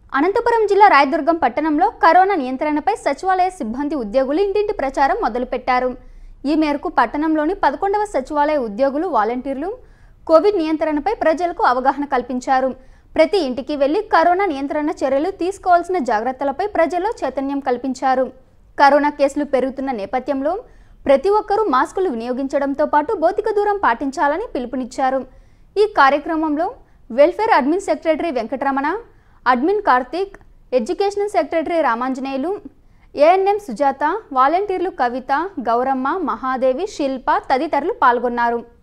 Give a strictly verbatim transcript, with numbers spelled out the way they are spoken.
అనంతపురం జిల్లా రాయదుర్గం పట్టణంలో కరోనా నియంత్రణపై సచివాలయ సిబ్బంది ఉద్యోగులు ఇంటింటి ప్రచారం మొదలుపెట్టారు. ఈ మేరకు పట్టణంలోని పదకొండవ సచివాలయ ఉద్యోగులు వాలంటీర్లు కోవిడ్ నియంత్రణపై ప్రజలకు అవగాహన కల్పించారు. ప్రతి ఇంటికి వెళ్లి కరోనా నియంత్రణ చర్యలు తీసుకోవాల్సిన జాగ్రత్తలపై ప్రజల్లో చైతన్యం కల్పించారు. కరోనా కేసులు పెరుగుతున్న నేపథ్యంలో ప్రతి ఒక్కరూ మాస్కులు వినియోగించడంతో పాటు భౌతిక దూరం పాటించాలని పిలుపునిచ్చారు. ఈ కార్యక్రమంలో welfare admin secretary Venkataramana, admin Karthik, educational secretary Ramanjaneyulu, ANM Sujatha, వాలంటీర్లు కవిత, గౌరమ్మ, మహాదేవి, శిల్ప తదితరులు పాల్గొన్నారు.